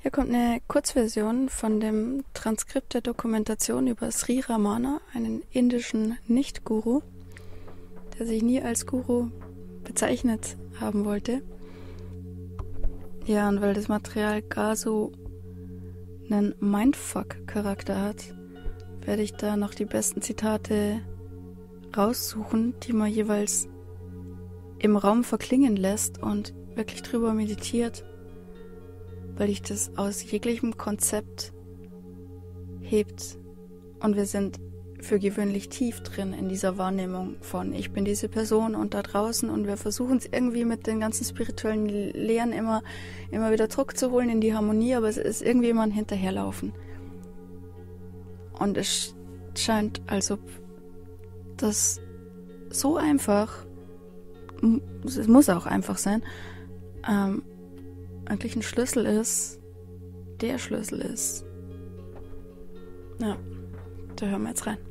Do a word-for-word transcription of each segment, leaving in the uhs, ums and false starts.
Hier kommt eine Kurzversion von dem Transkript der Dokumentation über Sri Ramana, einen indischen Nicht-Guru, der sich nie als Guru bezeichnet haben wollte. Ja, und weil das Material gar so einen Mindfuck-Charakter hat, werde ich da noch die besten Zitate raussuchen, die man jeweils im Raum verklingen lässt und wirklich drüber meditiert, weil ich das aus jeglichem Konzept hebt und wir sind für gewöhnlich tief drin in dieser Wahrnehmung von ich bin diese Person und da draußen und wir versuchen es irgendwie mit den ganzen spirituellen Lehren immer, immer wieder Druck zu holen in die Harmonie, aber es ist irgendwie immer ein Hinterherlaufen. Und es scheint, als ob das so einfach, es muss auch einfach sein, ähm, eigentlich ein Schlüssel ist, der Schlüssel ist. Ja, da hören wir jetzt rein.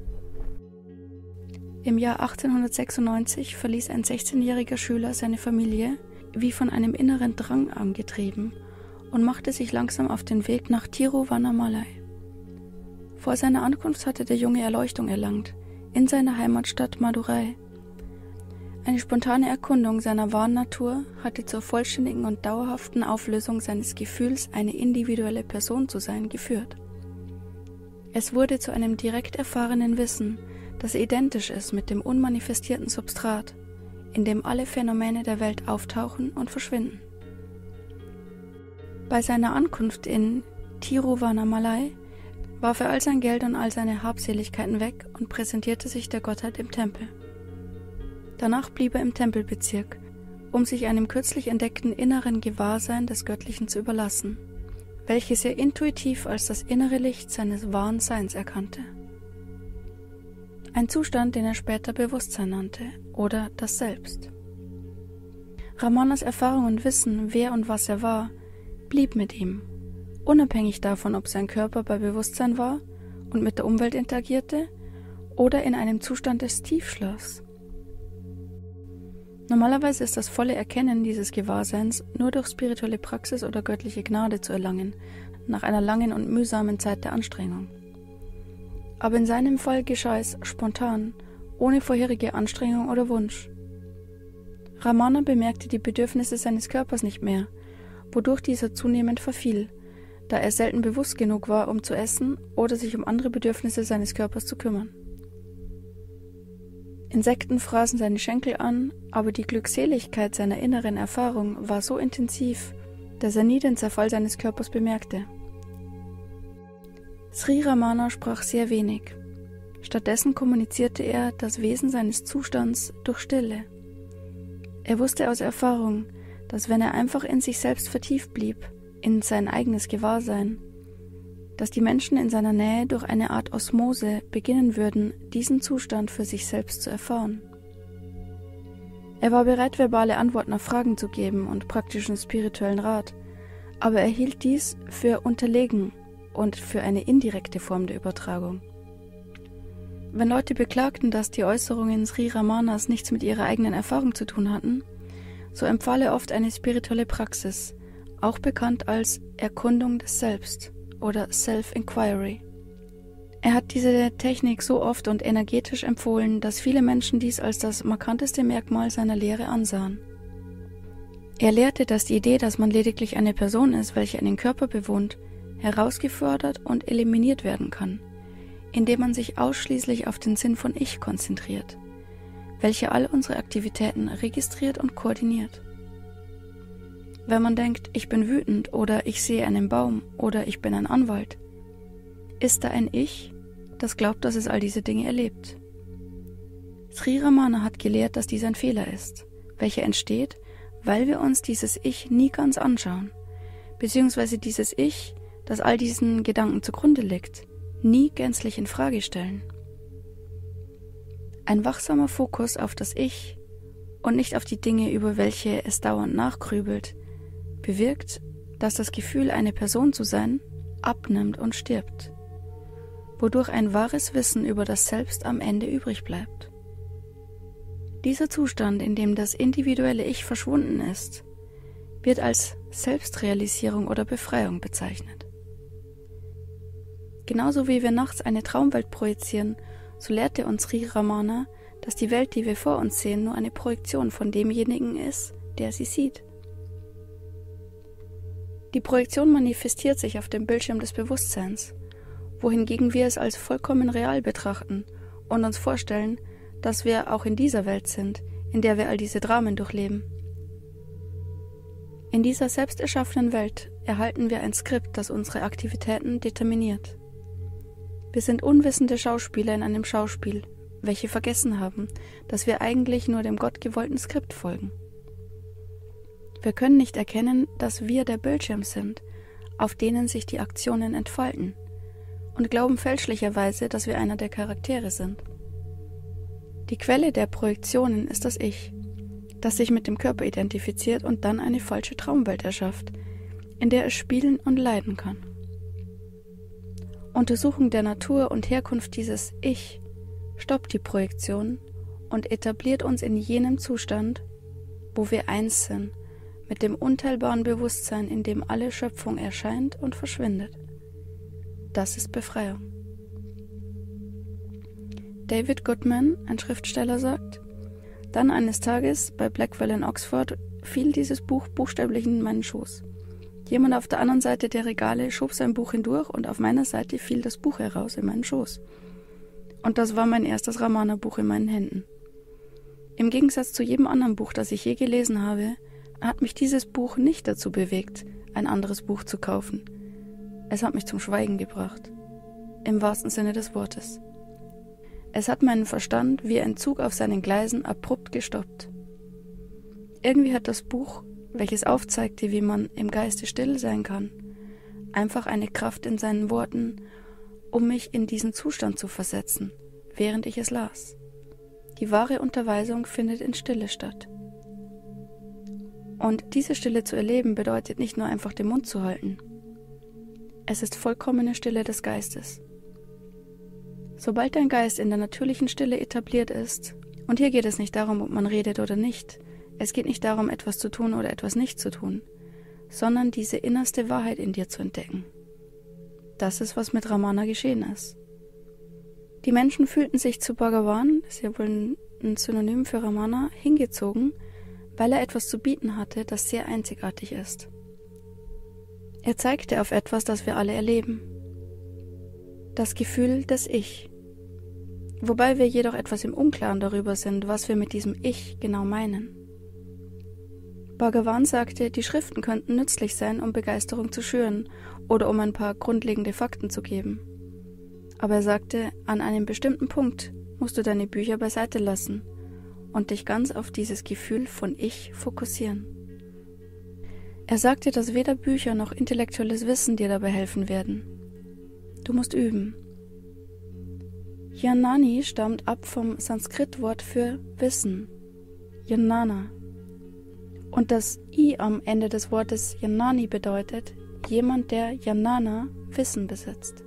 Im Jahr achtzehnhundertsechsundneunzig verließ ein sechzehnjähriger Schüler seine Familie, wie von einem inneren Drang angetrieben, und machte sich langsam auf den Weg nach Tiruvannamalai. Vor seiner Ankunft hatte der Junge Erleuchtung erlangt, in seiner Heimatstadt Madurai. Eine spontane Erkundung seiner wahren Natur hatte zur vollständigen und dauerhaften Auflösung seines Gefühls, eine individuelle Person zu sein, geführt. Es wurde zu einem direkt erfahrenen Wissen, das identisch ist mit dem unmanifestierten Substrat, in dem alle Phänomene der Welt auftauchen und verschwinden. Bei seiner Ankunft in Tiruvannamalai warf er all sein Geld und all seine Habseligkeiten weg und präsentierte sich der Gottheit im Tempel. Danach blieb er im Tempelbezirk, um sich einem kürzlich entdeckten inneren Gewahrsein des Göttlichen zu überlassen, welches er intuitiv als das innere Licht seines wahren Seins erkannte. Ein Zustand, den er später Bewusstsein nannte, oder das Selbst. Ramanas Erfahrung und Wissen, wer und was er war, blieb mit ihm, unabhängig davon, ob sein Körper bei Bewusstsein war und mit der Umwelt interagierte oder in einem Zustand des Tiefschlafs. Normalerweise ist das volle Erkennen dieses Gewahrseins nur durch spirituelle Praxis oder göttliche Gnade zu erlangen, nach einer langen und mühsamen Zeit der Anstrengung. Aber in seinem Fall geschah es spontan, ohne vorherige Anstrengung oder Wunsch. Ramana bemerkte die Bedürfnisse seines Körpers nicht mehr, wodurch dieser zunehmend verfiel, da er selten bewusst genug war, um zu essen oder sich um andere Bedürfnisse seines Körpers zu kümmern. Insekten fraßen seine Schenkel an, aber die Glückseligkeit seiner inneren Erfahrung war so intensiv, dass er nie den Zerfall seines Körpers bemerkte. Sri Ramana sprach sehr wenig. Stattdessen kommunizierte er das Wesen seines Zustands durch Stille. Er wusste aus Erfahrung, dass wenn er einfach in sich selbst vertieft blieb, in sein eigenes Gewahrsein, dass die Menschen in seiner Nähe durch eine Art Osmose beginnen würden, diesen Zustand für sich selbst zu erfahren. Er war bereit, verbale Antworten auf Fragen zu geben und praktischen spirituellen Rat, aber er hielt dies für unterlegen und für eine indirekte Form der Übertragung. Wenn Leute beklagten, dass die Äußerungen Sri Ramanas nichts mit ihrer eigenen Erfahrung zu tun hatten, so empfahl er oft eine spirituelle Praxis, auch bekannt als Erkundung des Selbst oder Self-Inquiry. Er hat diese Technik so oft und energetisch empfohlen, dass viele Menschen dies als das markanteste Merkmal seiner Lehre ansahen. Er lehrte, dass die Idee, dass man lediglich eine Person ist, welche einen Körper bewohnt, herausgefordert und eliminiert werden kann, indem man sich ausschließlich auf den Sinn von Ich konzentriert, welcher all unsere Aktivitäten registriert und koordiniert. Wenn man denkt, ich bin wütend oder ich sehe einen Baum oder ich bin ein Anwalt, ist da ein Ich, das glaubt, dass es all diese Dinge erlebt. Sri Ramana hat gelehrt, dass dies ein Fehler ist, welcher entsteht, weil wir uns dieses Ich nie ganz anschauen, beziehungsweise dieses Ich, das all diesen Gedanken zugrunde liegt, nie gänzlich in Frage stellen. Ein wachsamer Fokus auf das Ich und nicht auf die Dinge, über welche es dauernd nachgrübelt, bewirkt, dass das Gefühl, eine Person zu sein, abnimmt und stirbt, wodurch ein wahres Wissen über das Selbst am Ende übrig bleibt. Dieser Zustand, in dem das individuelle Ich verschwunden ist, wird als Selbstrealisierung oder Befreiung bezeichnet. Genauso wie wir nachts eine Traumwelt projizieren, so lehrte uns Sri Ramana, dass die Welt, die wir vor uns sehen, nur eine Projektion von demjenigen ist, der sie sieht. Die Projektion manifestiert sich auf dem Bildschirm des Bewusstseins, wohingegen wir es als vollkommen real betrachten und uns vorstellen, dass wir auch in dieser Welt sind, in der wir all diese Dramen durchleben. In dieser selbst erschaffenen Welt erhalten wir ein Skript, das unsere Aktivitäten determiniert. Wir sind unwissende Schauspieler in einem Schauspiel, welche vergessen haben, dass wir eigentlich nur dem gottgewollten Skript folgen. Wir können nicht erkennen, dass wir der Bildschirm sind, auf denen sich die Aktionen entfalten, und glauben fälschlicherweise, dass wir einer der Charaktere sind. Die Quelle der Projektionen ist das Ich, das sich mit dem Körper identifiziert und dann eine falsche Traumwelt erschafft, in der es spielen und leiden kann. Untersuchung der Natur und Herkunft dieses Ich stoppt die Projektion und etabliert uns in jenem Zustand, wo wir eins sind, mit dem unteilbaren Bewusstsein, in dem alle Schöpfung erscheint und verschwindet. Das ist Befreiung. David Goodman, ein Schriftsteller, sagt: Dann eines Tages bei Blackwell in Oxford fiel dieses Buch buchstäblich in meinen Schoß. Jemand auf der anderen Seite der Regale schob sein Buch hindurch und auf meiner Seite fiel das Buch heraus in meinen Schoß. Und das war mein erstes Ramana-Buch in meinen Händen. Im Gegensatz zu jedem anderen Buch, das ich je gelesen habe, hat mich dieses Buch nicht dazu bewegt, ein anderes Buch zu kaufen. Es hat mich zum Schweigen gebracht. Im wahrsten Sinne des Wortes. Es hat meinen Verstand wie ein Zug auf seinen Gleisen abrupt gestoppt. Irgendwie hat das Buch, welches aufzeigte, wie man im Geiste still sein kann, einfach eine Kraft in seinen Worten, um mich in diesen Zustand zu versetzen, während ich es las. Die wahre Unterweisung findet in Stille statt. Und diese Stille zu erleben bedeutet nicht nur einfach den Mund zu halten. Es ist vollkommene Stille des Geistes. Sobald dein Geist in der natürlichen Stille etabliert ist, und hier geht es nicht darum, ob man redet oder nicht, es geht nicht darum, etwas zu tun oder etwas nicht zu tun, sondern diese innerste Wahrheit in dir zu entdecken. Das ist, was mit Ramana geschehen ist. Die Menschen fühlten sich zu Bhagavan, das ist ja wohl ein Synonym für Ramana, hingezogen, weil er etwas zu bieten hatte, das sehr einzigartig ist. Er zeigte auf etwas, das wir alle erleben. Das Gefühl des Ich. Wobei wir jedoch etwas im Unklaren darüber sind, was wir mit diesem Ich genau meinen. Bhagavan sagte, die Schriften könnten nützlich sein, um Begeisterung zu schüren oder um ein paar grundlegende Fakten zu geben. Aber er sagte, an einem bestimmten Punkt musst du deine Bücher beiseite lassen und dich ganz auf dieses Gefühl von Ich fokussieren. Er sagte, dass weder Bücher noch intellektuelles Wissen dir dabei helfen werden. Du musst üben. Jnani stammt ab vom Sanskrit-Wort für Wissen, Jnana. Und das I am Ende des Wortes Jnani bedeutet jemand, der Jnana, Wissen besitzt.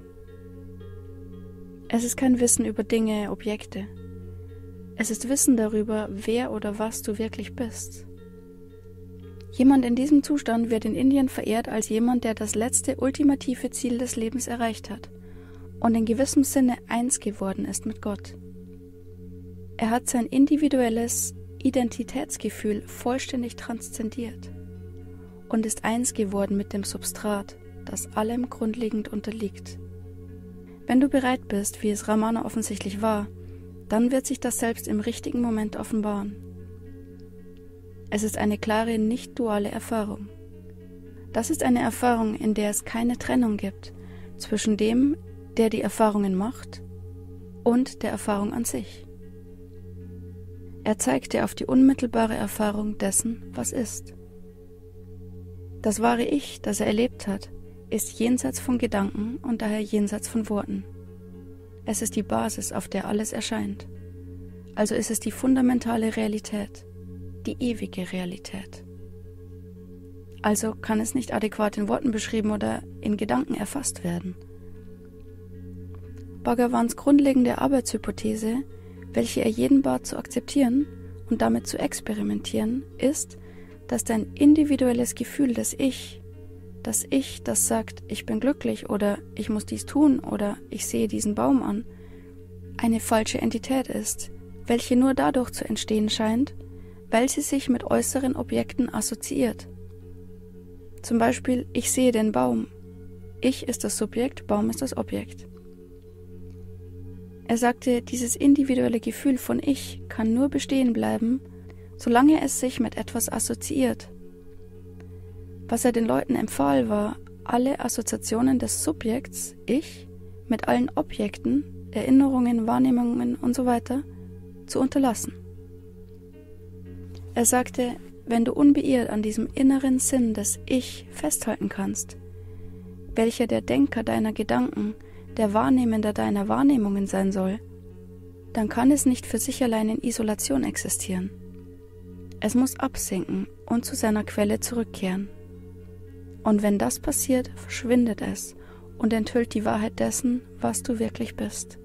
Es ist kein Wissen über Dinge, Objekte. Es ist Wissen darüber, wer oder was du wirklich bist. Jemand in diesem Zustand wird in Indien verehrt als jemand, der das letzte ultimative Ziel des Lebens erreicht hat und in gewissem Sinne eins geworden ist mit Gott. Er hat sein individuelles Identitätsgefühl vollständig transzendiert und ist eins geworden mit dem Substrat, das allem grundlegend unterliegt. Wenn du bereit bist, wie es Ramana offensichtlich war, dann wird sich das Selbst im richtigen Moment offenbaren. Es ist eine klare, nicht-duale Erfahrung. Das ist eine Erfahrung, in der es keine Trennung gibt zwischen dem, der die Erfahrungen macht, und der Erfahrung an sich. Er zeigte auf die unmittelbare Erfahrung dessen, was ist. Das wahre Ich, das er erlebt hat, ist jenseits von Gedanken und daher jenseits von Worten. Es ist die Basis, auf der alles erscheint. Also ist es die fundamentale Realität, die ewige Realität. Also kann es nicht adäquat in Worten beschrieben oder in Gedanken erfasst werden. Bhagavans grundlegende Arbeitshypothese, welche er jeden bat zu akzeptieren und damit zu experimentieren, ist, dass dein individuelles Gefühl des Ich, das Ich, das sagt, ich bin glücklich oder ich muss dies tun oder ich sehe diesen Baum an, eine falsche Entität ist, welche nur dadurch zu entstehen scheint, weil sie sich mit äußeren Objekten assoziiert. Zum Beispiel, ich sehe den Baum. Ich ist das Subjekt, Baum ist das Objekt. Er sagte, dieses individuelle Gefühl von Ich kann nur bestehen bleiben, solange es sich mit etwas assoziiert. Was er den Leuten empfahl, war, alle Assoziationen des Subjekts, Ich, mit allen Objekten, Erinnerungen, Wahrnehmungen usw. zu unterlassen. Er sagte, wenn du unbeirrt an diesem inneren Sinn des Ich festhalten kannst, welcher der Denker deiner Gedanken, der Wahrnehmender deiner Wahrnehmungen sein soll, dann kann es nicht für sich allein in Isolation existieren. Es muss absinken und zu seiner Quelle zurückkehren. Und wenn das passiert, verschwindet es und enthüllt die Wahrheit dessen, was du wirklich bist.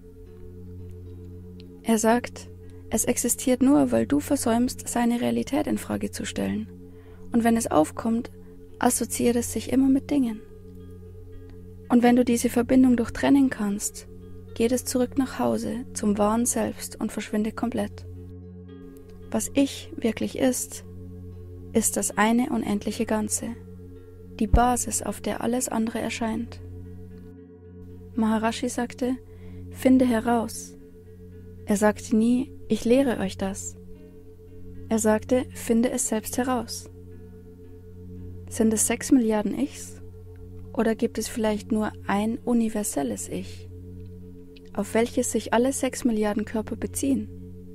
Er sagt, es existiert nur, weil du versäumst, seine Realität in Frage zu stellen. Und wenn es aufkommt, assoziiert es sich immer mit Dingen. Und wenn du diese Verbindung durchtrennen kannst, geht es zurück nach Hause zum wahren Selbst und verschwindet komplett. Was Ich wirklich ist, ist das eine unendliche Ganze, die Basis, auf der alles andere erscheint. Maharishi sagte, finde heraus. Er sagte nie, ich lehre euch das. Er sagte, finde es selbst heraus. Sind es sechs Milliarden Ichs? Oder gibt es vielleicht nur ein universelles Ich, auf welches sich alle sechs Milliarden Körper beziehen?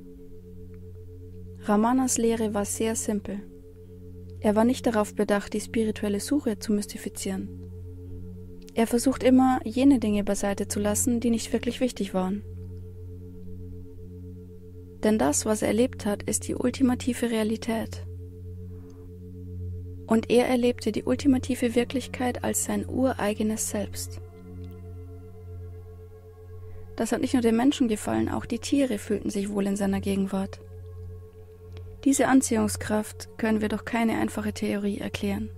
Ramanas Lehre war sehr simpel. Er war nicht darauf bedacht, die spirituelle Suche zu mystifizieren. Er versucht immer, jene Dinge beiseite zu lassen, die nicht wirklich wichtig waren. Denn das, was er erlebt hat, ist die ultimative Realität. Und er erlebte die ultimative Wirklichkeit als sein ureigenes Selbst. Das hat nicht nur den Menschen gefallen, auch die Tiere fühlten sich wohl in seiner Gegenwart. Diese Anziehungskraft können wir durch keine einfache Theorie erklären.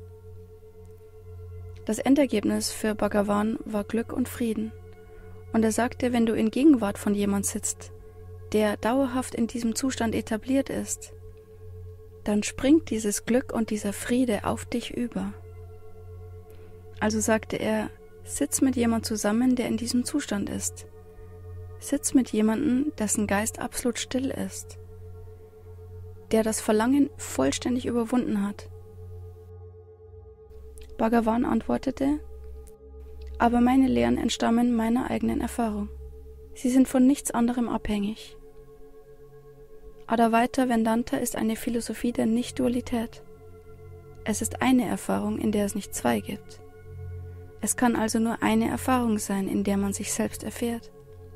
Das Endergebnis für Bhagavan war Glück und Frieden. Und er sagte, wenn du in Gegenwart von jemand sitzt, der dauerhaft in diesem Zustand etabliert ist, dann springt dieses Glück und dieser Friede auf dich über. Also sagte er, sitz mit jemand zusammen, der in diesem Zustand ist. Sitz mit jemandem, dessen Geist absolut still ist, der das Verlangen vollständig überwunden hat. Bhagavan antwortete, aber meine Lehren entstammen meiner eigenen Erfahrung. Sie sind von nichts anderem abhängig. Advaita Vedanta ist eine Philosophie der Nicht-Dualität. Es ist eine Erfahrung, in der es nicht zwei gibt. Es kann also nur eine Erfahrung sein, in der man sich selbst erfährt.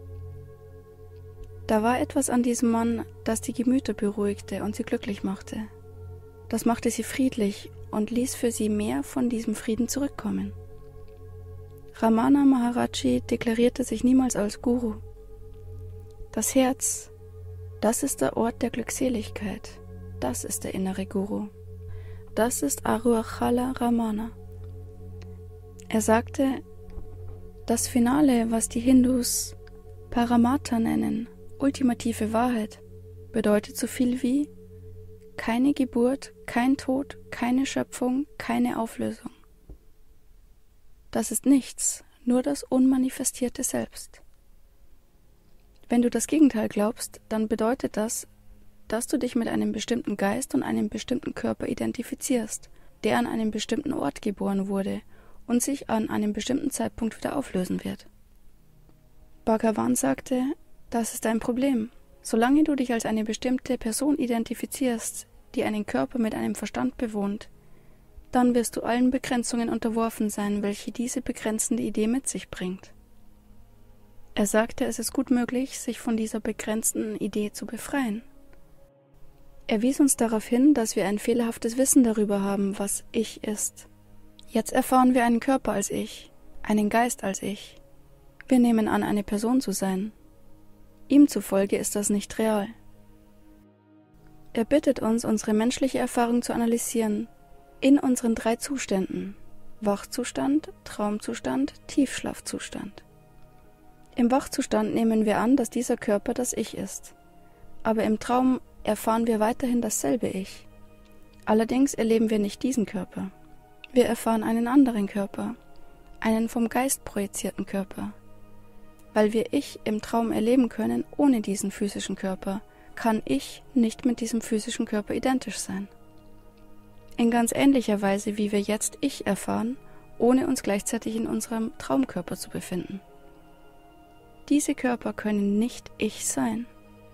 Da war etwas an diesem Mann, das die Gemüter beruhigte und sie glücklich machte. Das machte sie friedlich und ließ für sie mehr von diesem Frieden zurückkommen. Ramana Maharaji deklarierte sich niemals als Guru. Das Herz, das ist der Ort der Glückseligkeit. Das ist der innere Guru. Das ist Aruachala Ramana. Er sagte, das Finale, was die Hindus Paramatha nennen, ultimative Wahrheit, bedeutet so viel wie keine Geburt, kein Tod, keine Schöpfung, keine Auflösung. Das ist nichts, nur das unmanifestierte Selbst. Wenn du das Gegenteil glaubst, dann bedeutet das, dass du dich mit einem bestimmten Geist und einem bestimmten Körper identifizierst, der an einem bestimmten Ort geboren wurde und sich an einem bestimmten Zeitpunkt wieder auflösen wird. Bhagavan sagte, das ist ein Problem. Solange du dich als eine bestimmte Person identifizierst, die einen Körper mit einem Verstand bewohnt, dann wirst du allen Begrenzungen unterworfen sein, welche diese begrenzende Idee mit sich bringt. Er sagte, es ist gut möglich, sich von dieser begrenzten Idee zu befreien. Er wies uns darauf hin, dass wir ein fehlerhaftes Wissen darüber haben, was Ich ist. Jetzt erfahren wir einen Körper als Ich, einen Geist als Ich. Wir nehmen an, eine Person zu sein. Ihm zufolge ist das nicht real. Er bittet uns, unsere menschliche Erfahrung zu analysieren, in unseren drei Zuständen: Wachzustand, Traumzustand, Tiefschlafzustand. Im Wachzustand nehmen wir an, dass dieser Körper das Ich ist. Aber im Traum erfahren wir weiterhin dasselbe Ich. Allerdings erleben wir nicht diesen Körper. Wir erfahren einen anderen Körper, einen vom Geist projizierten Körper. Weil wir Ich im Traum erleben können ohne diesen physischen Körper, kann Ich nicht mit diesem physischen Körper identisch sein. In ganz ähnlicher Weise, wie wir jetzt Ich erfahren, ohne uns gleichzeitig in unserem Traumkörper zu befinden. Diese Körper können nicht Ich sein.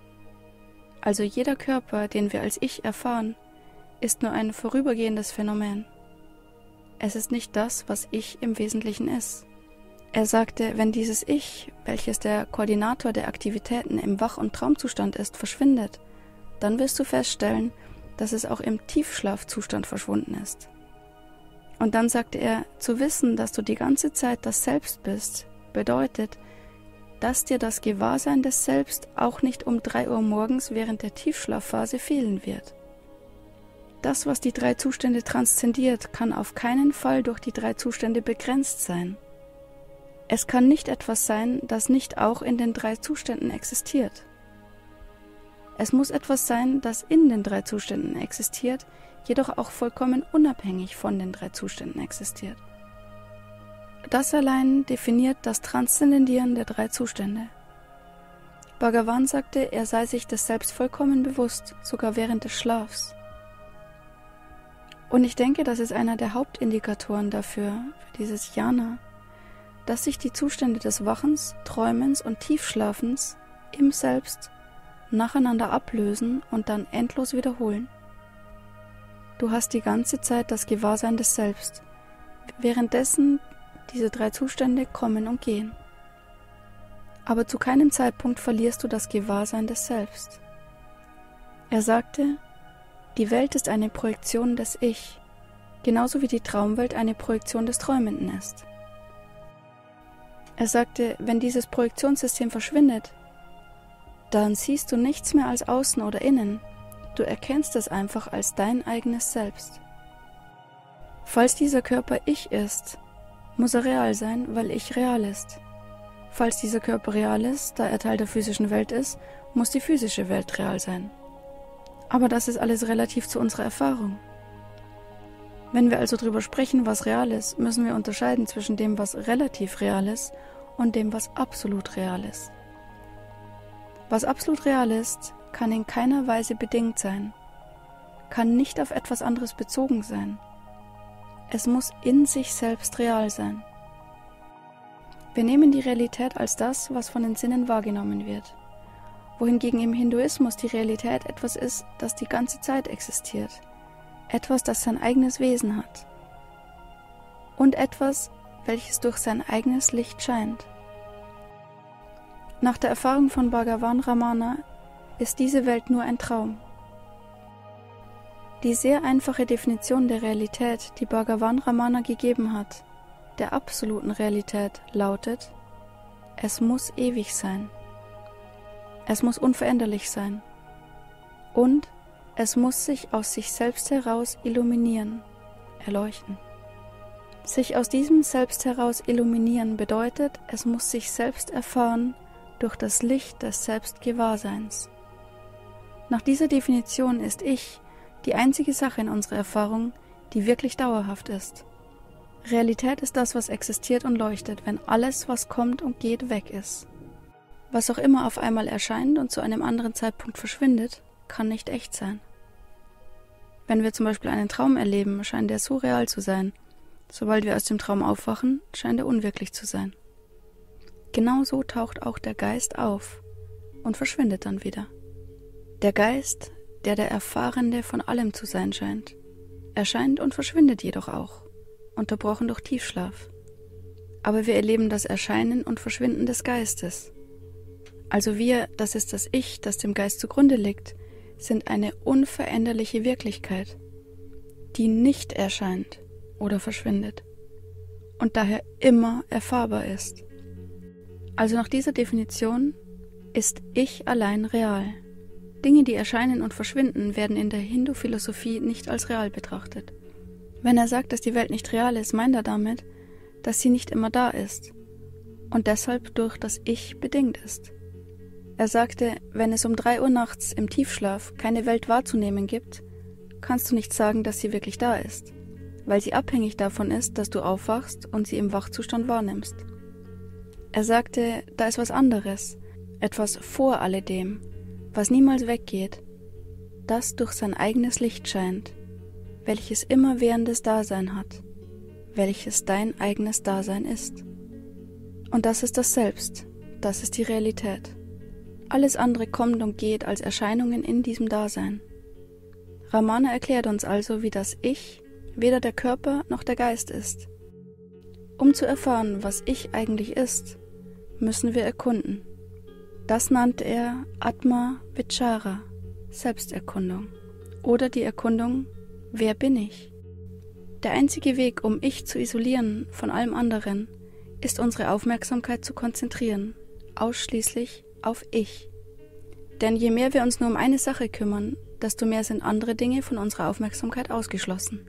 Also jeder Körper, den wir als Ich erfahren, ist nur ein vorübergehendes Phänomen. Es ist nicht das, was Ich im Wesentlichen ist. Er sagte, wenn dieses Ich, welches der Koordinator der Aktivitäten im Wach- und Traumzustand ist, verschwindet, dann wirst du feststellen, dass es auch im Tiefschlafzustand verschwunden ist. Und dann sagte er, zu wissen, dass du die ganze Zeit das Selbst bist, bedeutet, dass dir das Gewahrsein des Selbst auch nicht um drei Uhr morgens während der Tiefschlafphase fehlen wird. Das, was die drei Zustände transzendiert, kann auf keinen Fall durch die drei Zustände begrenzt sein. Es kann nicht etwas sein, das nicht auch in den drei Zuständen existiert. Es muss etwas sein, das in den drei Zuständen existiert, jedoch auch vollkommen unabhängig von den drei Zuständen existiert. Das allein definiert das Transzendieren der drei Zustände. Bhagavan sagte, er sei sich des Selbst vollkommen bewusst, sogar während des Schlafs. Und ich denke, das ist einer der Hauptindikatoren dafür, für dieses Jhana, dass sich die Zustände des Wachens, Träumens und Tiefschlafens im Selbst nacheinander ablösen und dann endlos wiederholen. Du hast die ganze Zeit das Gewahrsein des Selbst, währenddessen diese drei Zustände kommen und gehen. Aber zu keinem Zeitpunkt verlierst du das Gewahrsein des Selbst. Er sagte, die Welt ist eine Projektion des Ich, genauso wie die Traumwelt eine Projektion des Träumenden ist. Er sagte, wenn dieses Projektionssystem verschwindet, dann siehst du nichts mehr als Außen oder Innen, du erkennst es einfach als dein eigenes Selbst. Falls dieser Körper Ich ist, muss er real sein, weil Ich real ist. Falls dieser Körper real ist, da er Teil der physischen Welt ist, muss die physische Welt real sein. Aber das ist alles relativ zu unserer Erfahrung. Wenn wir also darüber sprechen, was real ist, müssen wir unterscheiden zwischen dem, was relativ real ist und dem, was absolut real ist. Was absolut real ist, kann in keiner Weise bedingt sein, kann nicht auf etwas anderes bezogen sein. Es muss in sich selbst real sein. Wir nehmen die Realität als das, was von den Sinnen wahrgenommen wird, wohingegen im Hinduismus die Realität etwas ist, das die ganze Zeit existiert, etwas, das sein eigenes Wesen hat und etwas, welches durch sein eigenes Licht scheint. Nach der Erfahrung von Bhagavan Ramana ist diese Welt nur ein Traum. Die sehr einfache Definition der Realität, die Bhagavan Ramana gegeben hat, der absoluten Realität, lautet: Es muss ewig sein. Es muss unveränderlich sein. Und es muss sich aus sich selbst heraus illuminieren, erleuchten. Sich aus diesem Selbst heraus illuminieren bedeutet, es muss sich selbst erfahren durch das Licht des Selbstgewahrseins. Nach dieser Definition ist Ich die einzige Sache in unserer Erfahrung, die wirklich dauerhaft ist. Realität ist das, was existiert und leuchtet, wenn alles, was kommt und geht, weg ist. Was auch immer auf einmal erscheint und zu einem anderen Zeitpunkt verschwindet, kann nicht echt sein. Wenn wir zum Beispiel einen Traum erleben, scheint er so real zu sein. Sobald wir aus dem Traum aufwachen, scheint er unwirklich zu sein. Genauso taucht auch der Geist auf und verschwindet dann wieder. Der Geist, der der Erfahrende von allem zu sein scheint, erscheint und verschwindet jedoch auch, unterbrochen durch Tiefschlaf. Aber wir erleben das Erscheinen und Verschwinden des Geistes. Also wir, das ist das Ich, das dem Geist zugrunde liegt, sind eine unveränderliche Wirklichkeit, die nicht erscheint oder verschwindet und daher immer erfahrbar ist. Also nach dieser Definition ist Ich allein real. Dinge, die erscheinen und verschwinden, werden in der Hindu-Philosophie nicht als real betrachtet. Wenn er sagt, dass die Welt nicht real ist, meint er damit, dass sie nicht immer da ist und deshalb durch das Ich bedingt ist. Er sagte, wenn es um drei Uhr nachts im Tiefschlaf keine Welt wahrzunehmen gibt, kannst du nicht sagen, dass sie wirklich da ist, weil sie abhängig davon ist, dass du aufwachst und sie im Wachzustand wahrnimmst. Er sagte, da ist was anderes, etwas vor alledem, was niemals weggeht, das durch sein eigenes Licht scheint, welches immerwährendes Dasein hat, welches dein eigenes Dasein ist. Und das ist das Selbst, das ist die Realität. Alles andere kommt und geht als Erscheinungen in diesem Dasein. Ramana erklärt uns also, wie das Ich weder der Körper noch der Geist ist. Um zu erfahren, was Ich eigentlich ist, müssen wir erkunden. Das nannte er Atma Vichara, Selbsterkundung, oder die Erkundung, wer bin ich? Der einzige Weg, um Ich zu isolieren von allem anderen, ist unsere Aufmerksamkeit zu konzentrieren, ausschließlich auf Ich. Denn je mehr wir uns nur um eine Sache kümmern, desto mehr sind andere Dinge von unserer Aufmerksamkeit ausgeschlossen.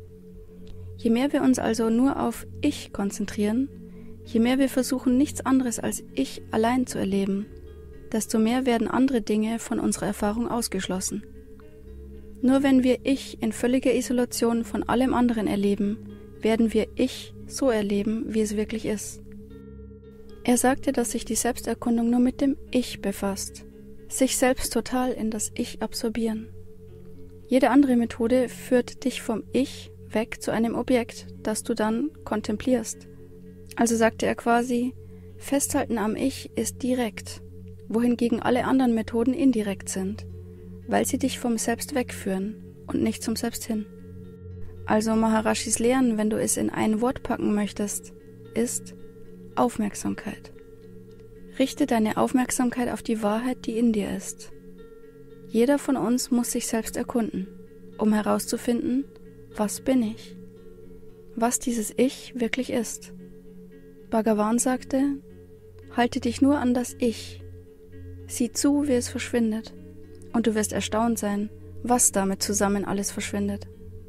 Je mehr wir uns also nur auf Ich konzentrieren, je mehr wir versuchen, nichts anderes als Ich allein zu erleben, desto mehr werden andere Dinge von unserer Erfahrung ausgeschlossen. Nur wenn wir Ich in völliger Isolation von allem anderen erleben, werden wir Ich so erleben, wie es wirklich ist. Er sagte, dass sich die Selbsterkundung nur mit dem Ich befasst, sich selbst total in das Ich absorbieren. Jede andere Methode führt dich vom Ich weg zu einem Objekt, das du dann kontemplierst. Also sagte er quasi, Festhalten am Ich ist direkt, wohingegen alle anderen Methoden indirekt sind, weil sie dich vom Selbst wegführen und nicht zum Selbst hin. Also Maharashis Lehren, wenn du es in ein Wort packen möchtest, ist Aufmerksamkeit. Richte deine Aufmerksamkeit auf die Wahrheit, die in dir ist. Jeder von uns muss sich selbst erkunden, um herauszufinden, was bin ich? Was dieses Ich wirklich ist. Bhagavan sagte, halte dich nur an das Ich. Sieh zu, wie es verschwindet, und du wirst erstaunt sein, was damit zusammen alles verschwindet.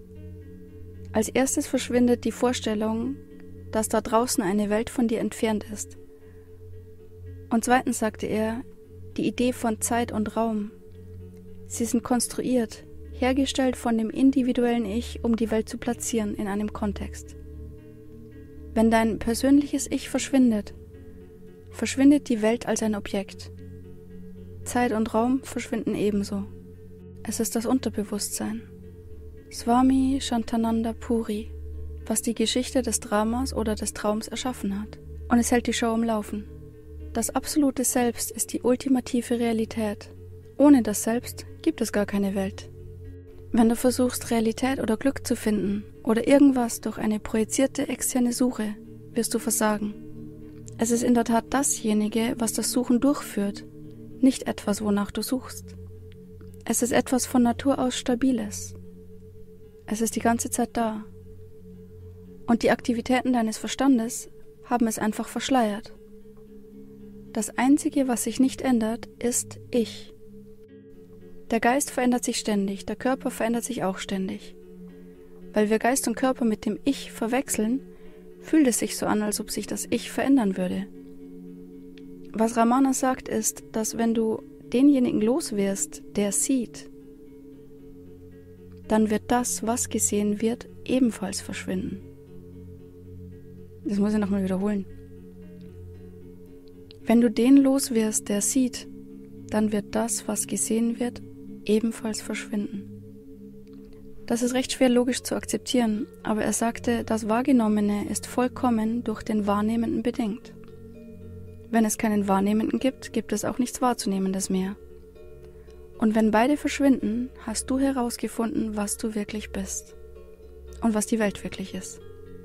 Als erstes verschwindet die Vorstellung, dass da draußen eine Welt von dir entfernt ist. Und zweitens sagte er, die Idee von Zeit und Raum. Sie sind konstruiert, hergestellt von dem individuellen Ich, um die Welt zu platzieren in einem Kontext. Wenn dein persönliches Ich verschwindet, verschwindet die Welt als ein Objekt. Zeit und Raum verschwinden ebenso. Es ist das Unterbewusstsein. Swami Shantananda Puri, was die Geschichte des Dramas oder des Traums erschaffen hat. Und es hält die Show am Laufen. Das absolute Selbst ist die ultimative Realität. Ohne das Selbst gibt es gar keine Welt. Wenn du versuchst, Realität oder Glück zu finden oder irgendwas durch eine projizierte externe Suche, wirst du versagen. Es ist in der Tat dasjenige, was das Suchen durchführt, nicht etwas, wonach du suchst. Es ist etwas von Natur aus Stabiles. Es ist die ganze Zeit da. Und die Aktivitäten deines Verstandes haben es einfach verschleiert. Das Einzige, was sich nicht ändert, ist Ich. Der Geist verändert sich ständig, der Körper verändert sich auch ständig. Weil wir Geist und Körper mit dem Ich verwechseln, fühlt es sich so an, als ob sich das Ich verändern würde. Was Ramana sagt, ist, dass wenn du denjenigen los wirst, der sieht, dann wird das, was gesehen wird, ebenfalls verschwinden. Das muss ich nochmal wiederholen. Wenn du den los wirst, der sieht, dann wird das, was gesehen wird, ebenfalls verschwinden. Das ist recht schwer logisch zu akzeptieren, aber er sagte, das Wahrgenommene ist vollkommen durch den Wahrnehmenden bedingt. Wenn es keinen Wahrnehmenden gibt, gibt es auch nichts Wahrzunehmendes mehr. Und wenn beide verschwinden, hast du herausgefunden, was du wirklich bist und was die Welt wirklich ist.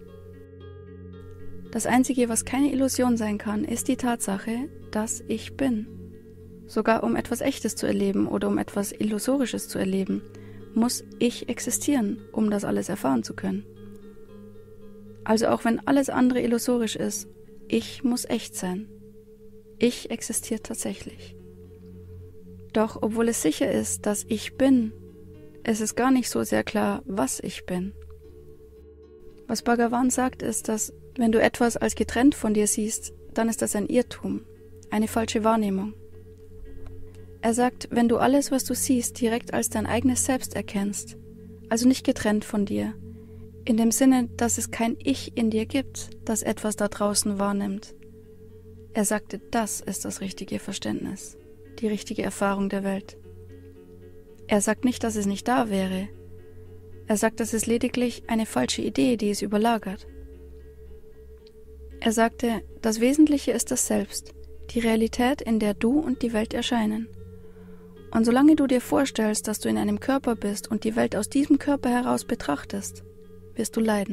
Das Einzige, was keine Illusion sein kann, ist die Tatsache, dass ich bin. Sogar um etwas Echtes zu erleben oder um etwas Illusorisches zu erleben, muss ich existieren, um das alles erfahren zu können. Also auch wenn alles andere illusorisch ist, ich muss echt sein. Ich existiert tatsächlich. Doch obwohl es sicher ist, dass ich bin, es ist gar nicht so sehr klar, was ich bin. Was Bhagavan sagt, ist, dass wenn du etwas als getrennt von dir siehst, dann ist das ein Irrtum, eine falsche Wahrnehmung. Er sagt, wenn du alles, was du siehst, direkt als dein eigenes Selbst erkennst, also nicht getrennt von dir, in dem Sinne, dass es kein Ich in dir gibt, das etwas da draußen wahrnimmt. Er sagte, das ist das richtige Verständnis, die richtige Erfahrung der Welt. Er sagt nicht, dass es nicht da wäre. Er sagt, das ist lediglich eine falsche Idee, die es überlagert. Er sagte, das Wesentliche ist das Selbst, die Realität, in der du und die Welt erscheinen. Und solange du dir vorstellst, dass du in einem Körper bist und die Welt aus diesem Körper heraus betrachtest, wirst du leiden.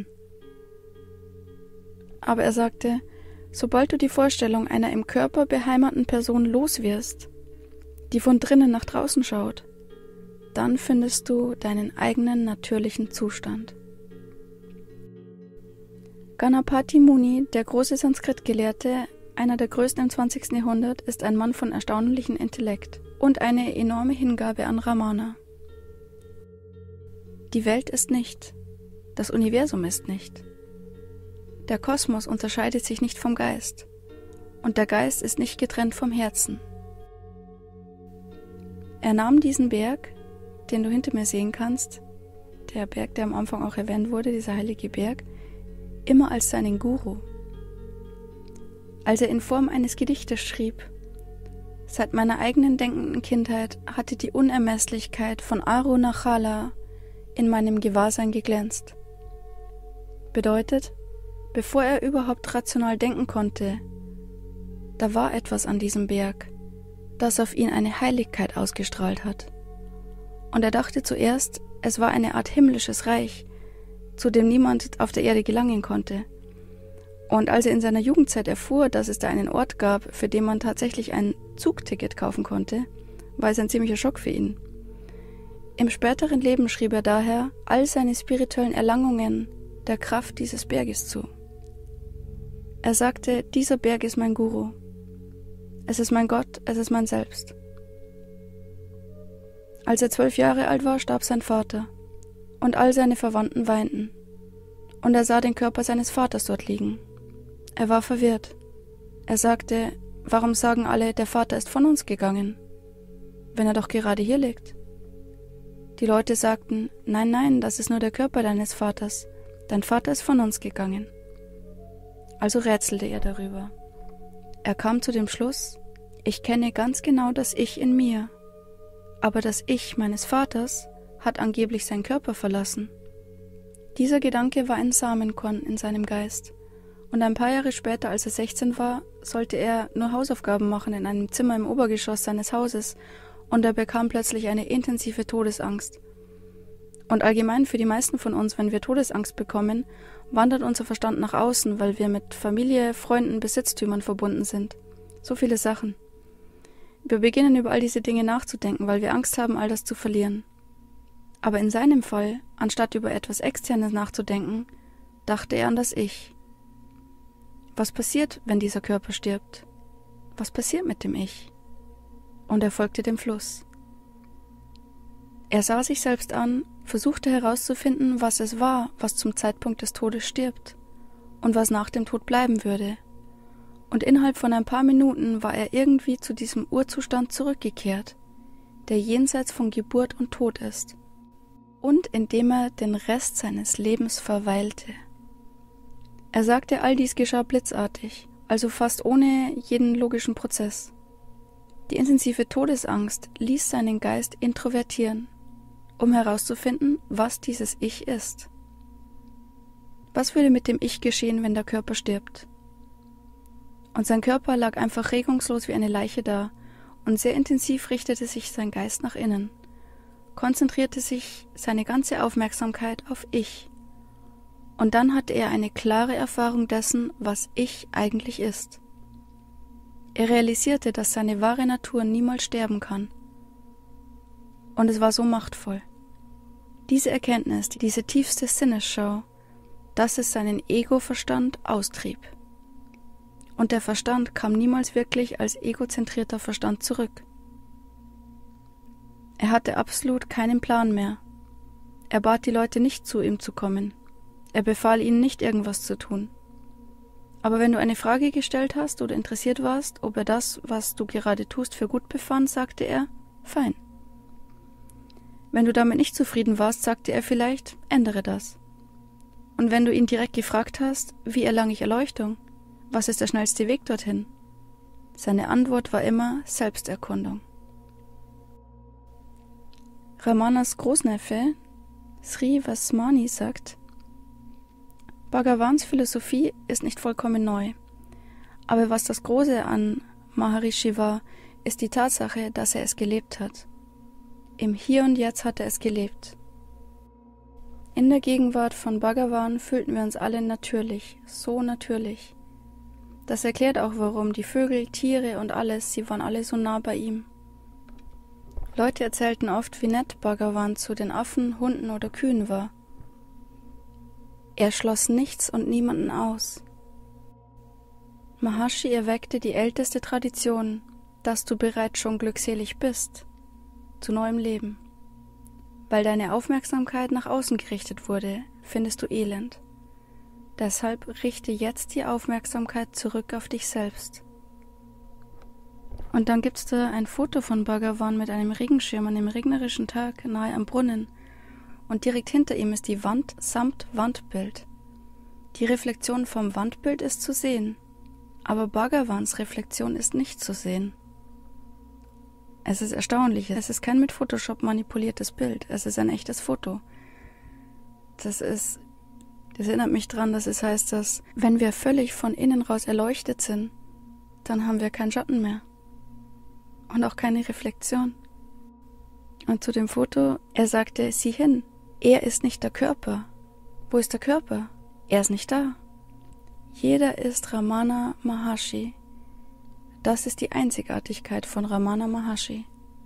Aber er sagte, sobald du die Vorstellung einer im Körper beheimateten Person loswirst, die von drinnen nach draußen schaut, dann findest du deinen eigenen natürlichen Zustand. Ganapati Muni, der große Sanskrit-Gelehrte, einer der größten im zwanzigsten Jahrhundert, ist ein Mann von erstaunlichem Intellekt und eine enorme Hingabe an Ramana. Die Welt ist nicht, das Universum ist nicht. Der Kosmos unterscheidet sich nicht vom Geist und der Geist ist nicht getrennt vom Herzen. Er nahm diesen Berg, den du hinter mir sehen kannst, der Berg, der am Anfang auch erwähnt wurde, dieser heilige Berg, immer als seinen Guru. Als er in Form eines Gedichtes schrieb, seit meiner eigenen denkenden Kindheit hatte die Unermesslichkeit von Arunachala in meinem Gewahrsein geglänzt. Bedeutet, bevor er überhaupt rational denken konnte, da war etwas an diesem Berg, das auf ihn eine Heiligkeit ausgestrahlt hat. Und er dachte zuerst, es war eine Art himmlisches Reich, zu dem niemand auf der Erde gelangen konnte. Und als er in seiner Jugendzeit erfuhr, dass es da einen Ort gab, für den man tatsächlich ein Zugticket kaufen konnte, war es ein ziemlicher Schock für ihn. Im späteren Leben schrieb er daher all seine spirituellen Erlangungen der Kraft dieses Berges zu. Er sagte, dieser Berg ist mein Guru. Es ist mein Gott, es ist mein Selbst. Als er zwölf Jahre alt war, starb sein Vater, und all seine Verwandten weinten, und er sah den Körper seines Vaters dort liegen. Er war verwirrt. Er sagte, warum sagen alle, der Vater ist von uns gegangen, wenn er doch gerade hier liegt? Die Leute sagten, nein, nein, das ist nur der Körper deines Vaters, dein Vater ist von uns gegangen. Also rätselte er darüber. Er kam zu dem Schluss, ich kenne ganz genau das Ich in mir, aber das Ich meines Vaters hat angeblich seinen Körper verlassen. Dieser Gedanke war ein Samenkorn in seinem Geist, und ein paar Jahre später, als er sechzehn war, sollte er nur Hausaufgaben machen in einem Zimmer im Obergeschoss seines Hauses, und er bekam plötzlich eine intensive Todesangst. Und allgemein für die meisten von uns, wenn wir Todesangst bekommen, wandert unser Verstand nach außen, weil wir mit Familie, Freunden, Besitztümern verbunden sind. So viele Sachen. Wir beginnen über all diese Dinge nachzudenken, weil wir Angst haben, all das zu verlieren. Aber in seinem Fall, anstatt über etwas Externes nachzudenken, dachte er an das Ich. Was passiert, wenn dieser Körper stirbt? Was passiert mit dem Ich? Und er folgte dem Fluss. Er sah sich selbst an, versuchte herauszufinden, was es war, was zum Zeitpunkt des Todes stirbt und was nach dem Tod bleiben würde. Und innerhalb von ein paar Minuten war er irgendwie zu diesem Urzustand zurückgekehrt, der jenseits von Geburt und Tod ist, und in dem er den Rest seines Lebens verweilte. Er sagte, all dies geschah blitzartig, also fast ohne jeden logischen Prozess. Die intensive Todesangst ließ seinen Geist introvertieren, um herauszufinden, was dieses Ich ist. Was würde mit dem Ich geschehen, wenn der Körper stirbt? Und sein Körper lag einfach regungslos wie eine Leiche da, und sehr intensiv richtete sich sein Geist nach innen, konzentrierte sich seine ganze Aufmerksamkeit auf Ich. Und dann hatte er eine klare Erfahrung dessen, was Ich eigentlich ist. Er realisierte, dass seine wahre Natur niemals sterben kann. Und es war so machtvoll. Diese Erkenntnis, diese tiefste Sinnesschau, dass es seinen Ego-Verstand austrieb. Und der Verstand kam niemals wirklich als egozentrierter Verstand zurück. Er hatte absolut keinen Plan mehr. Er bat die Leute nicht, zu ihm zu kommen. Er befahl ihnen nicht, irgendwas zu tun. Aber wenn du eine Frage gestellt hast oder interessiert warst, ob er das, was du gerade tust, für gut befand, sagte er, fein. Wenn du damit nicht zufrieden warst, sagte er vielleicht, ändere das. Und wenn du ihn direkt gefragt hast, wie erlange ich Erleuchtung? Was ist der schnellste Weg dorthin? Seine Antwort war immer Selbsterkundung. Ramanas Großneffe, Sri Vasmani, sagt, Bhagavans Philosophie ist nicht vollkommen neu. Aber was das Große an Maharishi war, ist die Tatsache, dass er es gelebt hat. Im Hier und Jetzt hat er es gelebt. In der Gegenwart von Bhagavan fühlten wir uns alle natürlich, so natürlich. Das erklärt auch, warum die Vögel, Tiere und alles, sie waren alle so nah bei ihm. Leute erzählten oft, wie nett Bhagavan zu den Affen, Hunden oder Kühen war. Er schloss nichts und niemanden aus. Maharshi erweckte die älteste Tradition, dass du bereits schon glückselig bist, zu neuem Leben. Weil deine Aufmerksamkeit nach außen gerichtet wurde, findest du Elend. Deshalb richte jetzt die Aufmerksamkeit zurück auf dich selbst. Und dann gibt's da ein Foto von Bhagavan mit einem Regenschirm an einem regnerischen Tag nahe am Brunnen. Und direkt hinter ihm ist die Wand samt Wandbild. Die Reflexion vom Wandbild ist zu sehen, aber Bhagavans Reflexion ist nicht zu sehen. Es ist erstaunlich, es ist kein mit Photoshop manipuliertes Bild, es ist ein echtes Foto. Das ist, das erinnert mich daran, dass es heißt, dass wenn wir völlig von innen raus erleuchtet sind, dann haben wir keinen Schatten mehr und auch keine Reflexion. Und zu dem Foto, er sagte, sieh hin, er ist nicht der Körper. Wo ist der Körper? Er ist nicht da. Jeder ist Ramana Maharshi. Das ist die Einzigartigkeit von Ramana Maharshi.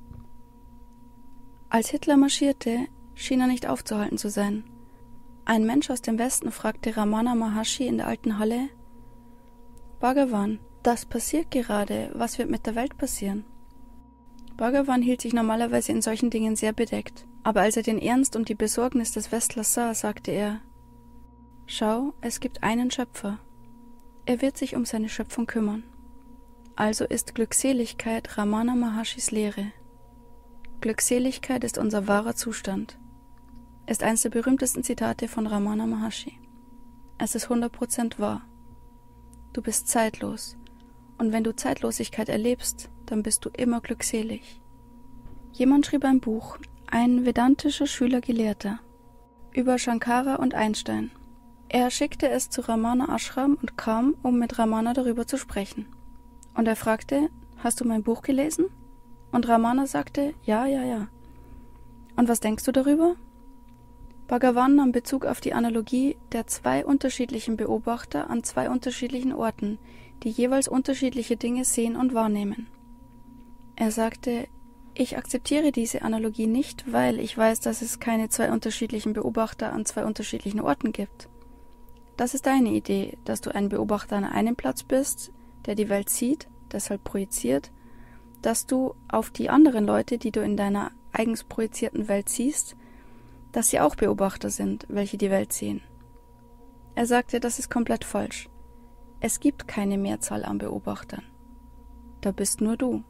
Als Hitler marschierte, schien er nicht aufzuhalten zu sein. Ein Mensch aus dem Westen fragte Ramana Maharshi in der alten Halle, Bhagavan, das passiert gerade, was wird mit der Welt passieren? Bhagavan hielt sich normalerweise in solchen Dingen sehr bedeckt, aber als er den Ernst und die Besorgnis des Westlers sah, sagte er, schau, es gibt einen Schöpfer. Er wird sich um seine Schöpfung kümmern. Also ist Glückseligkeit Ramana Maharshis Lehre. Glückseligkeit ist unser wahrer Zustand. Ist eines der berühmtesten Zitate von Ramana Maharshi. Es ist hundert Prozent wahr. Du bist zeitlos. Und wenn du Zeitlosigkeit erlebst, dann bist du immer glückselig. Jemand schrieb ein Buch, ein vedantischer Schüler-Gelehrter, über Shankara und Einstein. Er schickte es zu Ramana Ashram und kam, um mit Ramana darüber zu sprechen. Und er fragte, hast du mein Buch gelesen? Und Ramana sagte, ja, ja, ja. Und was denkst du darüber? Bhagavan nahm Bezug auf die Analogie der zwei unterschiedlichen Beobachter an zwei unterschiedlichen Orten, die jeweils unterschiedliche Dinge sehen und wahrnehmen. Er sagte, ich akzeptiere diese Analogie nicht, weil ich weiß, dass es keine zwei unterschiedlichen Beobachter an zwei unterschiedlichen Orten gibt. Das ist deine Idee, dass du ein Beobachter an einem Platz bist, der die Welt sieht, deshalb projiziert, dass du auf die anderen Leute, die du in deiner eigens projizierten Welt siehst, dass sie auch Beobachter sind, welche die Welt sehen. Er sagte, das ist komplett falsch. Es gibt keine Mehrzahl an Beobachtern. Da bist nur du.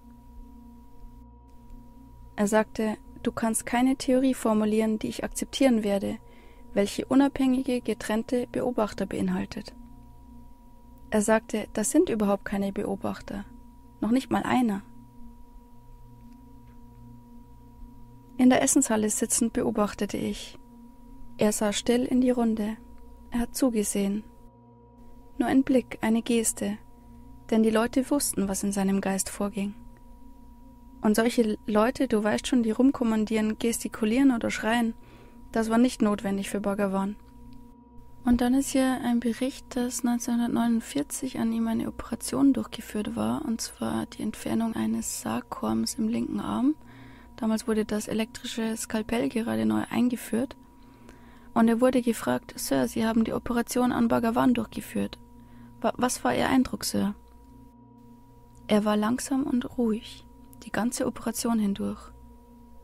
Er sagte, du kannst keine Theorie formulieren, die ich akzeptieren werde, welche unabhängige, getrennte Beobachter beinhaltet. Er sagte, das sind überhaupt keine Beobachter, noch nicht mal einer. In der Essenshalle sitzend beobachtete ich. Er sah still in die Runde. Er hat zugesehen. Nur ein Blick, eine Geste, denn die Leute wussten, was in seinem Geist vorging. Und solche Leute, du weißt schon, die rumkommandieren, gestikulieren oder schreien, das war nicht notwendig für Bhagavan. Und dann ist hier ein Bericht, dass neunzehnhundertneunundvierzig an ihm eine Operation durchgeführt war, und zwar die Entfernung eines Sargkorms im linken Arm. Damals wurde das elektrische Skalpell gerade neu eingeführt. Und er wurde gefragt, Sir, Sie haben die Operation an Bhagavan durchgeführt. Was war Ihr Eindruck, Sir? Er war langsam und ruhig, die ganze Operation hindurch.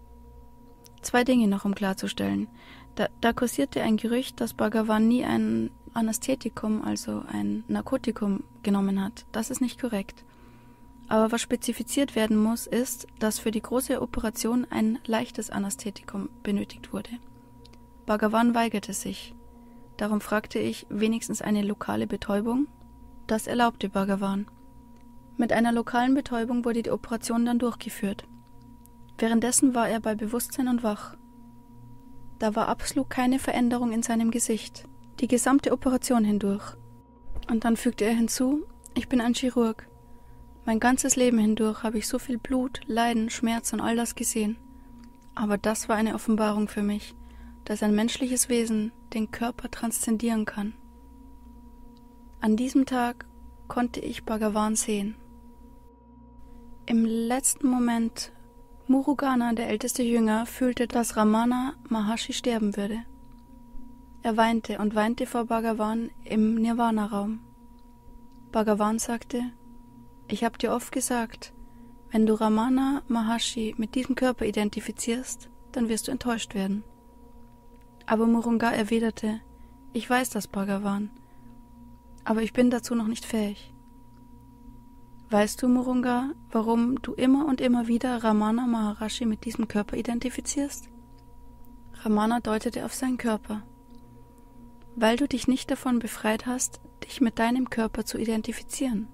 Zwei Dinge noch, um klarzustellen. Da, da kursierte ein Gerücht, dass Bhagavan nie ein Anästhetikum, also ein Narkotikum, genommen hat. Das ist nicht korrekt. Aber was spezifiziert werden muss, ist, dass für die große Operation ein leichtes Anästhetikum benötigt wurde. Bhagavan weigerte sich. Darum fragte ich, wenigstens eine lokale Betäubung? Das erlaubte Bhagavan. Mit einer lokalen Betäubung wurde die Operation dann durchgeführt. Währenddessen war er bei Bewusstsein und wach. Da war absolut keine Veränderung in seinem Gesicht, die gesamte Operation hindurch. Und dann fügte er hinzu, ich bin ein Chirurg. Mein ganzes Leben hindurch habe ich so viel Blut, Leiden, Schmerz und all das gesehen. Aber das war eine Offenbarung für mich, dass ein menschliches Wesen den Körper transzendieren kann. An diesem Tag konnte ich Bhagavan sehen. Im letzten Moment Murugana, der älteste Jünger, fühlte, dass Ramana Maharshi sterben würde. Er weinte und weinte vor Bhagavan im Nirvana-Raum. Bhagavan sagte, ich habe dir oft gesagt, wenn du Ramana Maharshi mit diesem Körper identifizierst, dann wirst du enttäuscht werden. Aber Murunga erwiderte, ich weiß das, Bhagavan, aber ich bin dazu noch nicht fähig. Weißt du, Murunga, warum du immer und immer wieder Ramana Maharshi mit diesem Körper identifizierst? Ramana deutete auf seinen Körper. Weil du dich nicht davon befreit hast, dich mit deinem Körper zu identifizieren.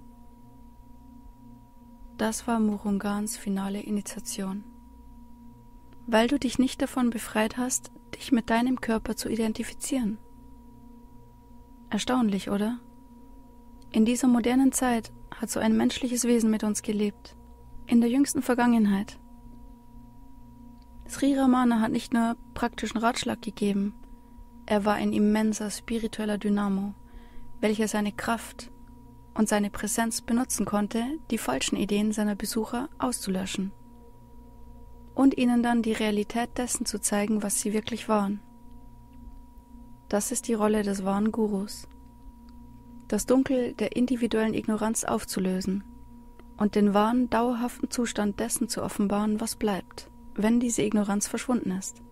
Das war Murungans finale Initiation. Weil du dich nicht davon befreit hast, dich mit deinem Körper zu identifizieren. Erstaunlich, oder? In dieser modernen Zeit hat so ein menschliches Wesen mit uns gelebt. In der jüngsten Vergangenheit. Sri Ramana hat nicht nur praktischen Ratschlag gegeben, er war ein immenser spiritueller Dynamo, welcher seine Kraft und seine Präsenz benutzen konnte, die falschen Ideen seiner Besucher auszulöschen und ihnen dann die Realität dessen zu zeigen, was sie wirklich waren. Das ist die Rolle des wahren Gurus. Das Dunkel der individuellen Ignoranz aufzulösen und den wahren, dauerhaften Zustand dessen zu offenbaren, was bleibt, wenn diese Ignoranz verschwunden ist.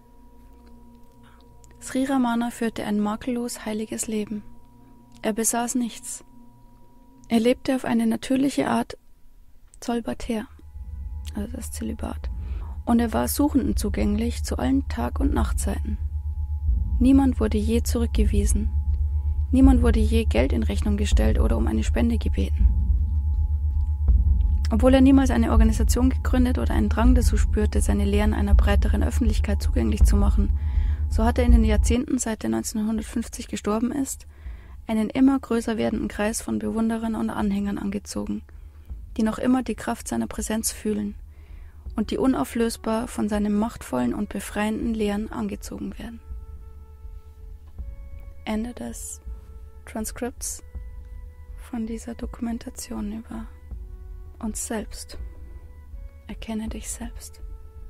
Sri Ramana führte ein makellos heiliges Leben. Er besaß nichts. Er lebte auf eine natürliche Art Zolbater, also das Zölibat, und er war Suchenden zugänglich zu allen Tag- und Nachtzeiten. Niemand wurde je zurückgewiesen. Niemand wurde je Geld in Rechnung gestellt oder um eine Spende gebeten. Obwohl er niemals eine Organisation gegründet oder einen Drang dazu spürte, seine Lehren einer breiteren Öffentlichkeit zugänglich zu machen, so hat er in den Jahrzehnten, seit er neunzehnhundertfünfzig gestorben ist, einen immer größer werdenden Kreis von Bewunderern und Anhängern angezogen, die noch immer die Kraft seiner Präsenz fühlen und die unauflösbar von seinen machtvollen und befreienden Lehren angezogen werden. Ende des Transkripts von dieser Dokumentation über uns selbst. Erkenne dich selbst.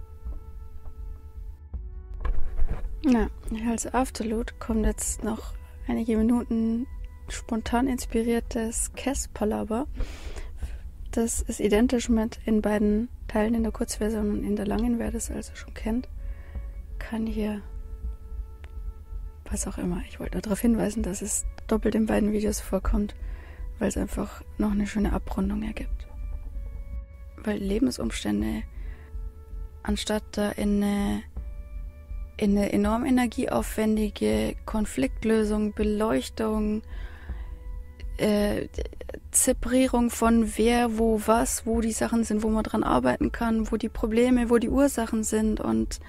Na, als Afterload kommt jetzt noch einige Minuten spontan inspiriertes Kes-Palaver. Das ist identisch mit in beiden Teilen, in der Kurzversion und in der langen, wer das also schon kennt, kann hier was auch immer. Ich wollte nur darauf hinweisen, dass es doppelt in beiden Videos vorkommt, weil es einfach noch eine schöne Abrundung ergibt. Weil Lebensumstände, anstatt da in eine, in eine enorm energieaufwendige Konfliktlösung, Beleuchtung, äh, Separierung von wer, wo, was, wo die Sachen sind, wo man dran arbeiten kann, wo die Probleme, wo die Ursachen sind, und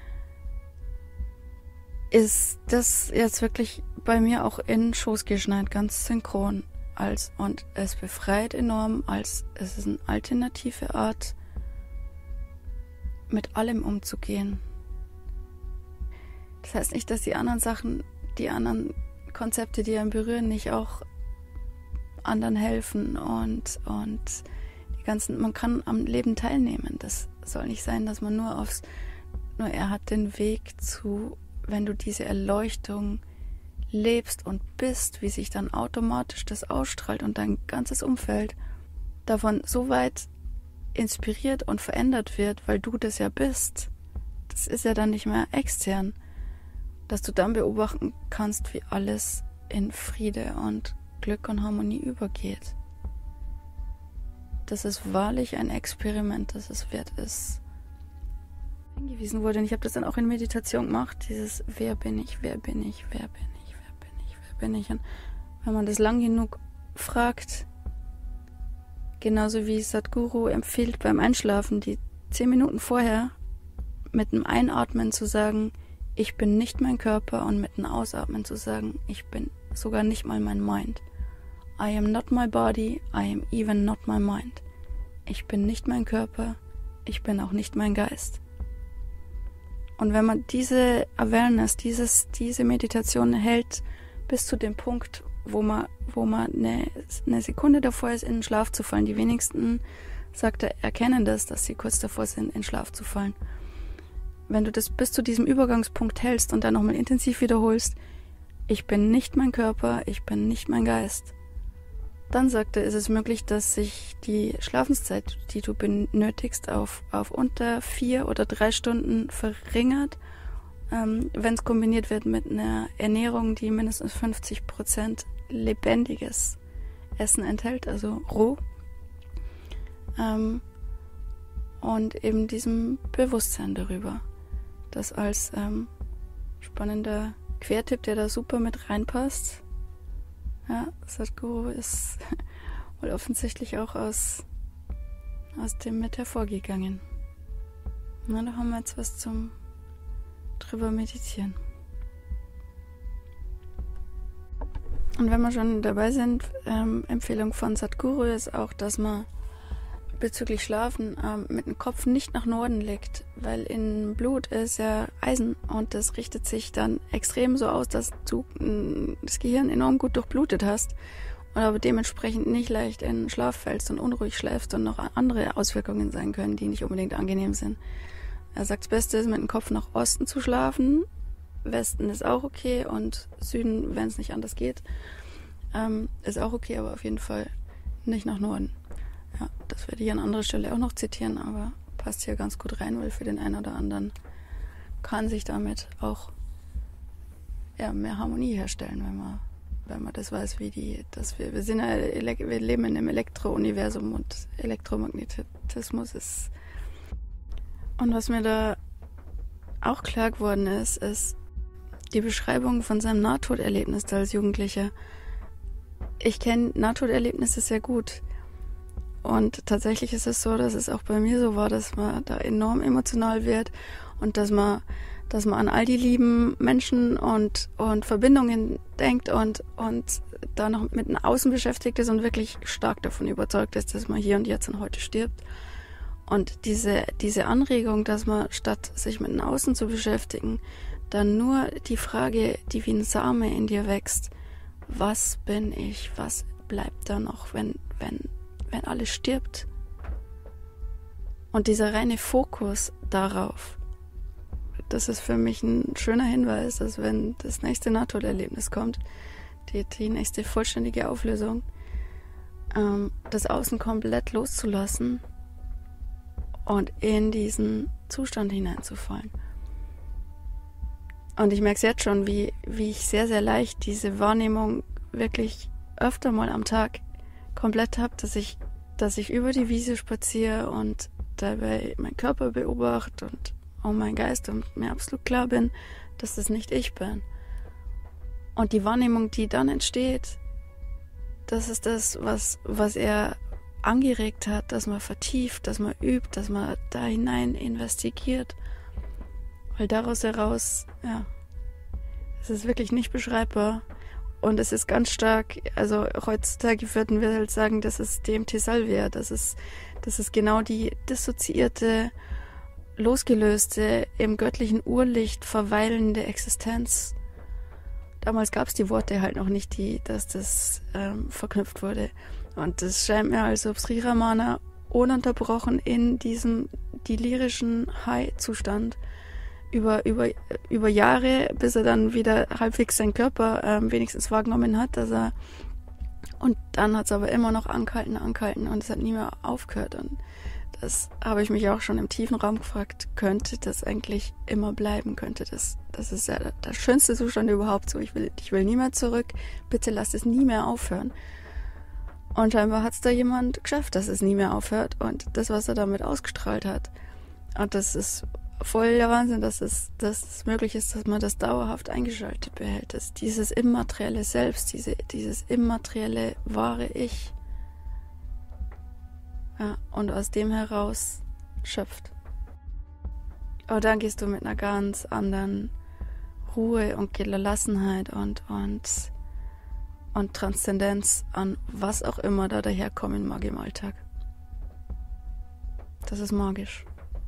ist das jetzt wirklich bei mir auch in den Schoß geschneit, ganz synchron. Als, und es befreit enorm, als es ist eine alternative Art, mit allem umzugehen. Das heißt nicht, dass die anderen Sachen, die anderen Konzepte, die einen berühren, nicht auch anderen helfen und, und die ganzen, man kann am Leben teilnehmen. Das soll nicht sein, dass man nur aufs, nur er hat den Weg zu, wenn du diese Erleuchtung lebst und bist, wie sich dann automatisch das ausstrahlt und dein ganzes Umfeld davon so weit inspiriert und verändert wird, weil du das ja bist, das ist ja dann nicht mehr extern, dass du dann beobachten kannst, wie alles in Friede und Glück und Harmonie übergeht. Das ist wahrlich ein Experiment, das es wert ist, hingewiesen wurde. Und ich habe das dann auch in Meditation gemacht, dieses wer bin ich, wer bin ich, wer bin ich, wer bin ich, wer bin ich. Und wenn man das lang genug fragt, genauso wie Sadhguru empfiehlt beim Einschlafen, die zehn Minuten vorher mit einem Einatmen zu sagen, ich bin nicht mein Körper, und mit einem Ausatmen zu sagen, ich bin sogar nicht mal mein Mind. I am not my body, I am even not my mind. Ich bin nicht mein Körper, ich bin auch nicht mein Geist. Und wenn man diese Awareness, dieses, diese Meditation hält bis zu dem Punkt, wo man, wo man eine, eine Sekunde davor ist, in den Schlaf zu fallen. Die wenigsten, sagt er, erkennen das, dass sie kurz davor sind, in den Schlaf zu fallen. Wenn du das bis zu diesem Übergangspunkt hältst und dann nochmal intensiv wiederholst, ich bin nicht mein Körper, ich bin nicht mein Geist, dann, sagt er, ist es möglich, dass sich die Schlafenszeit, die du benötigst, auf, auf unter vier oder drei Stunden verringert, ähm, wenn es kombiniert wird mit einer Ernährung, die mindestens fünfzig Prozent lebendiges Essen enthält, also roh. Ähm, und eben diesem Bewusstsein darüber. Das als ähm, spannender Quertipp, der da super mit reinpasst. Ja, Sadhguru ist wohl offensichtlich auch aus, aus dem mit hervorgegangen. Na, da haben wir jetzt was zum drüber meditieren. Und wenn wir schon dabei sind, ähm, Empfehlung von Sadhguru ist auch, dass man bezüglich Schlafen ähm, mit dem Kopf nicht nach Norden legt, weil im Blut ist ja Eisen und das richtet sich dann extrem so aus, dass du mh, das Gehirn enorm gut durchblutet hast und aber dementsprechend nicht leicht in den Schlaf fällst und unruhig schläfst und noch andere Auswirkungen sein können, die nicht unbedingt angenehm sind. Er sagt, das Beste ist, mit dem Kopf nach Osten zu schlafen. Westen ist auch okay und Süden, wenn es nicht anders geht, ähm, ist auch okay, aber auf jeden Fall nicht nach Norden. Ja, das werde ich an anderer Stelle auch noch zitieren, aber passt hier ganz gut rein, weil für den einen oder anderen kann sich damit auch ja, mehr Harmonie herstellen, wenn man, wenn man das weiß, wie die, dass wir, wir sind ja, wir leben in einem Elektro-Universum und Elektromagnetismus ist. Und was mir da auch klar geworden ist, ist die Beschreibung von seinem Nahtoderlebnis als Jugendlicher. Ich kenne Nahtoderlebnisse sehr gut. Und tatsächlich ist es so, dass es auch bei mir so war, dass man da enorm emotional wird und dass man, dass man an all die lieben Menschen und, und Verbindungen denkt und, und da noch mit dem Außen beschäftigt ist und wirklich stark davon überzeugt ist, dass man hier und jetzt und heute stirbt. Und diese, diese Anregung, dass man statt sich mit dem Außen zu beschäftigen, dann nur die Frage, die wie ein Same in dir wächst, was bin ich, was bleibt da noch, wenn, wenn, wenn alles stirbt. Und dieser reine Fokus darauf, das ist für mich ein schöner Hinweis, dass wenn das nächste Nahtoderlebnis kommt, die, die nächste vollständige Auflösung, ähm, das Außen komplett loszulassen und in diesen Zustand hineinzufallen. Und ich merke es jetzt schon, wie, wie ich sehr, sehr leicht diese Wahrnehmung wirklich öfter mal am Tag komplett habe, dass ich, dass ich über die Wiese spaziere und dabei meinen Körper beobachte und auch meinen Geist und mir absolut klar bin, dass das nicht ich bin. Und die Wahrnehmung, die dann entsteht, das ist das, was, was er angeregt hat, dass man vertieft, dass man übt, dass man da hinein investigiert. Weil daraus heraus, ja, es ist wirklich nicht beschreibbar. Und es ist ganz stark, also heutzutage würden wir halt sagen, das ist D M T Salvia, das ist, das ist genau die dissoziierte, losgelöste, im göttlichen Urlicht verweilende Existenz. Damals gab es die Worte halt noch nicht, die, dass das ähm, verknüpft wurde. Und es scheint mir, als ob Sri Ramana ununterbrochen in diesem delirischen High-Zustand über, über, über Jahre, bis er dann wieder halbwegs seinen Körper ähm, wenigstens wahrgenommen hat, dass er, und dann hat es aber immer noch angehalten, angehalten und es hat nie mehr aufgehört. Und das habe ich mich auch schon im tiefen Raum gefragt, könnte das eigentlich immer bleiben? Könnte das, das ist ja der schönste Zustand überhaupt so. Ich will, ich will nie mehr zurück. Bitte lass es nie mehr aufhören. Und scheinbar hat es da jemand geschafft, dass es nie mehr aufhört. Und das, was er damit ausgestrahlt hat. Und das ist voll der Wahnsinn, dass es, dass es möglich ist, dass man das dauerhaft eingeschaltet behält. Das, dieses immaterielle Selbst, diese, dieses immaterielle wahre Ich. Ja, und aus dem heraus schöpft. Aber dann gehst du mit einer ganz anderen Ruhe und Gelassenheit und, und, und Transzendenz an was auch immer da daherkommen mag im Alltag. Das ist magisch.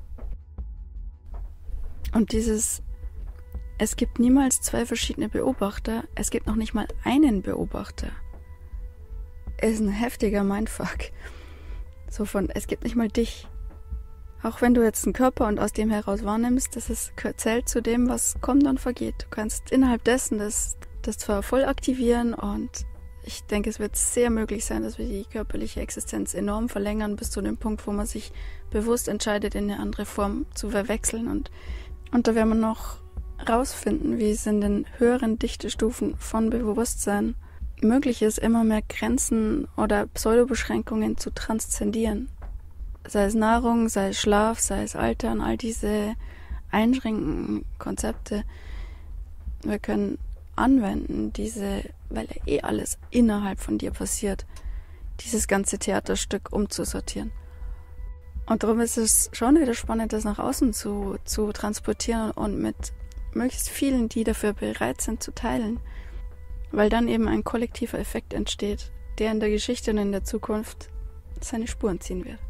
Und dieses, es gibt niemals zwei verschiedene Beobachter, es gibt noch nicht mal einen Beobachter, ist ein heftiger Mindfuck. So von, es gibt nicht mal dich. Auch wenn du jetzt einen Körper und aus dem heraus wahrnimmst, das ist, zählt zu dem, was kommt und vergeht. Du kannst innerhalb dessen das, das zwar voll aktivieren und ich denke, es wird sehr möglich sein, dass wir die körperliche Existenz enorm verlängern bis zu dem Punkt, wo man sich bewusst entscheidet, in eine andere Form zu verwechseln. Und, und da werden wir noch rausfinden, wie es in den höheren Dichtestufen von Bewusstsein möglich ist, immer mehr Grenzen oder Pseudobeschränkungen zu transzendieren. Sei es Nahrung, sei es Schlaf, sei es Alter und all diese einschränkenden Konzepte. Wir können anwenden, diese, weil ja eh alles innerhalb von dir passiert, dieses ganze Theaterstück umzusortieren. Und darum ist es schon wieder spannend, das nach außen zu, zu transportieren und mit möglichst vielen, die dafür bereit sind, zu teilen. Weil dann eben ein kollektiver Effekt entsteht, der in der Geschichte und in der Zukunft seine Spuren ziehen wird.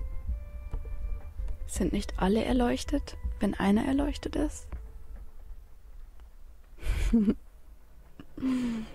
Sind nicht alle erleuchtet, wenn einer erleuchtet ist?